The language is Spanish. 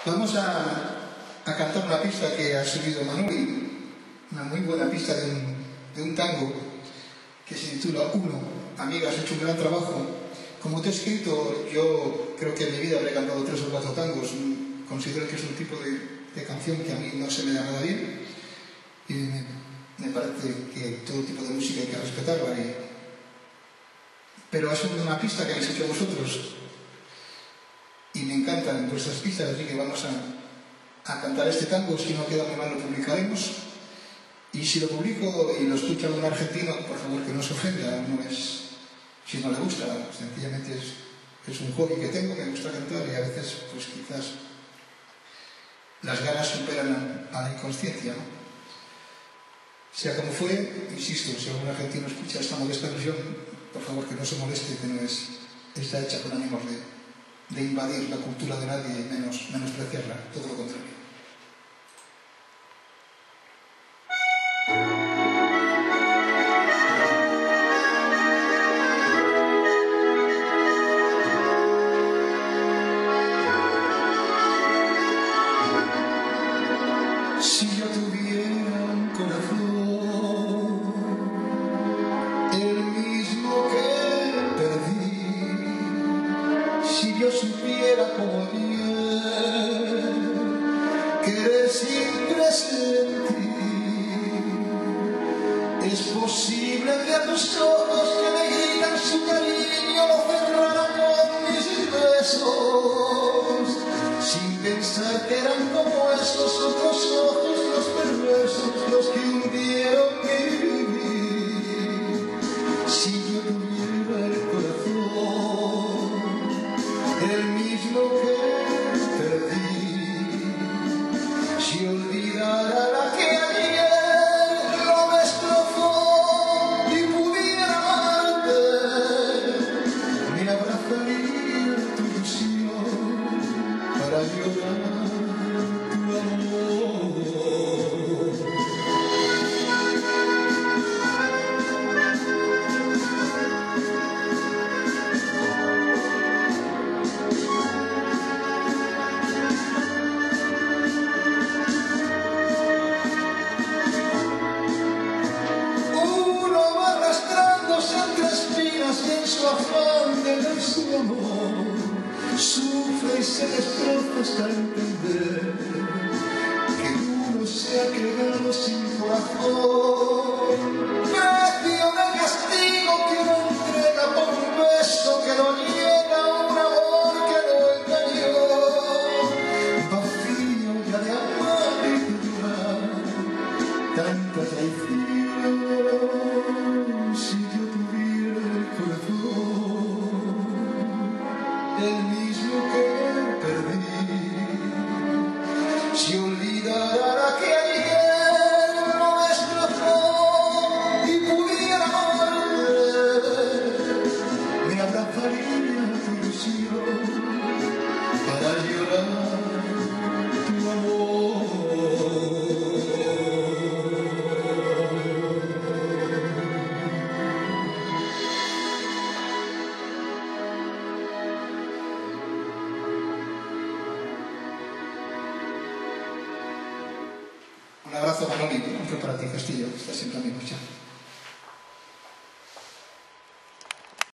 Vamos a cantar una pista que ha subido Manoli, una muy buena pista de un tango que se titula Uno. Amiga, has hecho un gran trabajo. Como te he escrito, yo creo que en mi vida habré cantado 3 o 4 tangos. Considero que es un tipo de canción que a mí no se me da nada bien y me parece que todo tipo de música hay que respetarla. Pero es una pista que habéis hecho vosotros y me encantan vuestras pistas, así que vamos a cantar este tango. Si no queda muy mal lo publicaremos, y si lo publico y lo escucha algún argentino, por favor que no se ofenda, no es, si no le gusta, sencillamente es un hobby que tengo, me gusta cantar y a veces pues quizás las ganas superan a la inconsciencia, ¿no? Sea como fue, insisto, si algún argentino escucha esta modesta versión, por favor que no se moleste, que no está hecha con ánimos de invadir la cultura de nadie y menospreciarla, todo lo contrario. Si yo tuviera un corazón, el mismo que perdí, si yo supiera como ayer querer siempre sentir, es posible que a tus ojos que me gritan su cariño lo cerrara con mis besos, sin pensar que eran como esos otros ojos los perversos, los que hundieron mi vivir. Si yo tuviera el corazón, el mismo que perdí, si olvidara la que ayer lo destrozó y pudiera amarte, me abrazaría tu ilusión para llorar tu amor. Uno va arrastrándose entre espinas y en su afán de dar su amor sufre y se destroza hasta entender que uno se ha quedado sin corazón. Precio de castigo que no entrega por un beso que no niega, un amor que no engañó, vacío ya de amar y de llorar tanta traición. Si yo tuviera el corazón, el mismo que perdí, si olvidara la que ayer lo destrozó y pudiera amarte, me abrazaría tu ilusión para llorar tu amor. Un abrazo, Manoli, aunque para ti, Castillo, estás siempre a mi marcha.